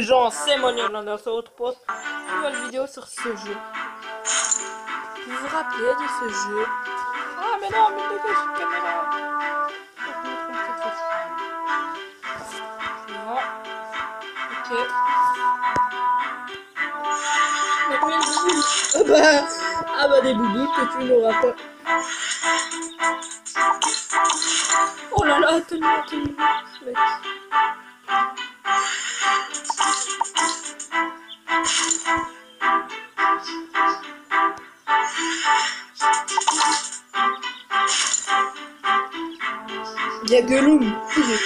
gens, c'est Money Lander sur votre poste. Nouvelle vidéo sur ce jeu. Vous vous rappelez de ce jeu? Ah mais non, mais dégage cette caméra. Oh, je me trompe cette fois-ci. Voilà. Ok. Il y a combien de bouboules? Ah bah des bouboules que tu n'auras pas. Oh là là, tellement. Mec. Il y a Gollum.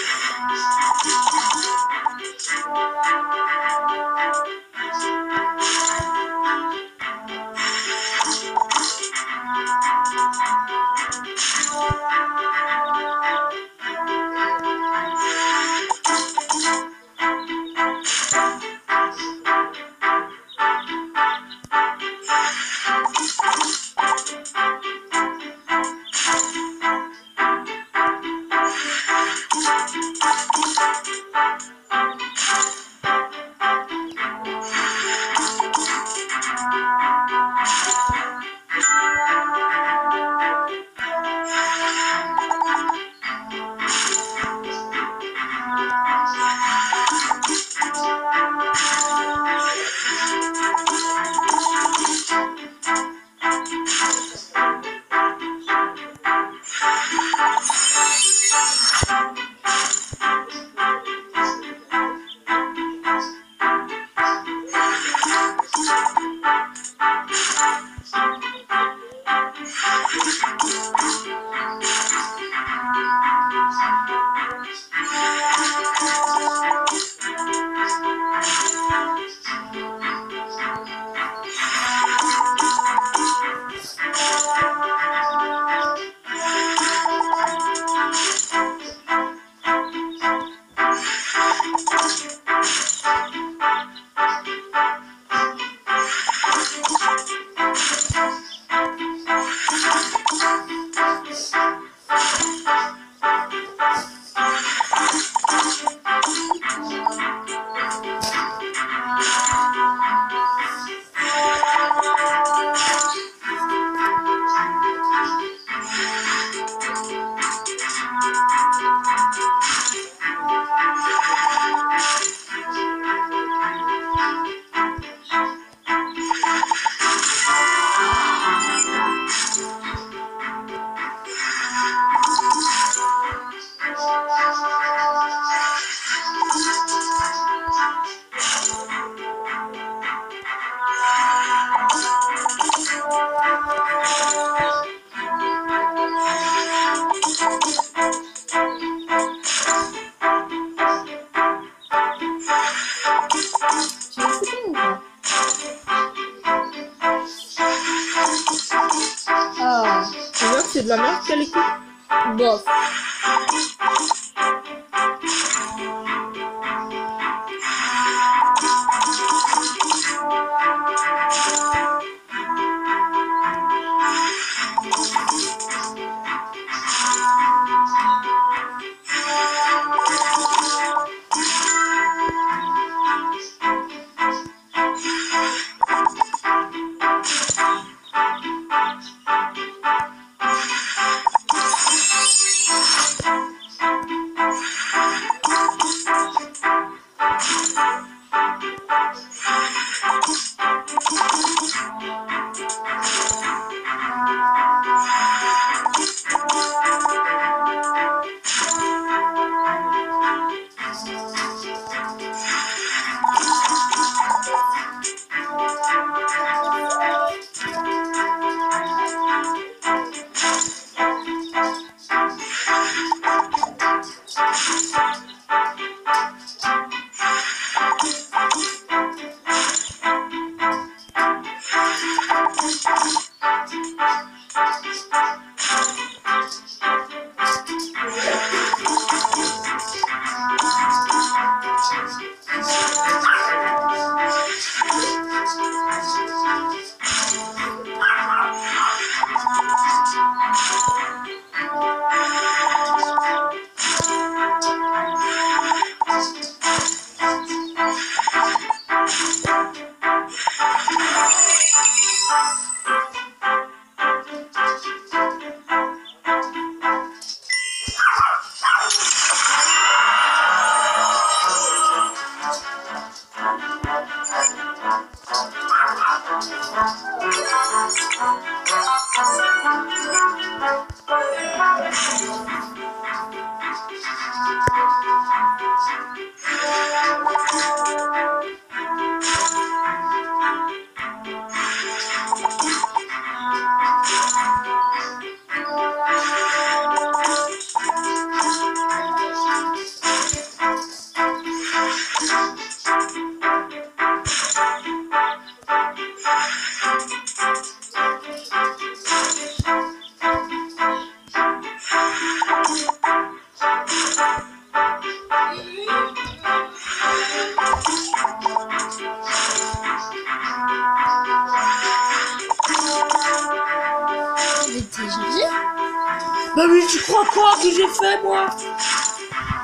Tu vois que c'est de la merde qu'elle écoute? Bof. Bah oui, tu crois quoi que j'ai fait, moi?